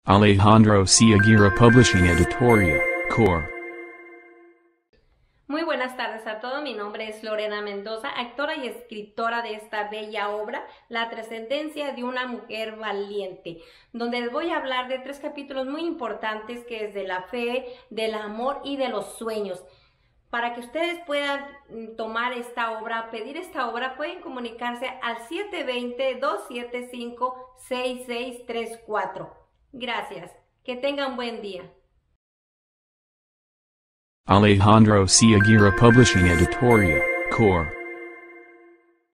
Alejandro C. Aguirre Publishing Editorial, Core. Muy buenas tardes a todos, mi nombre es Lorena Mendoza, actora y escritora de esta bella obra, La trascendencia de una mujer valiente, donde les voy a hablar de 3 capítulos muy importantes que es de la fe, del amor y de los sueños. Para que ustedes puedan tomar esta obra, pedir esta obra, pueden comunicarse al 720-275-6634. Gracias, que tengan buen día. Alejandro C. Aguirre Publishing Editorial, Core.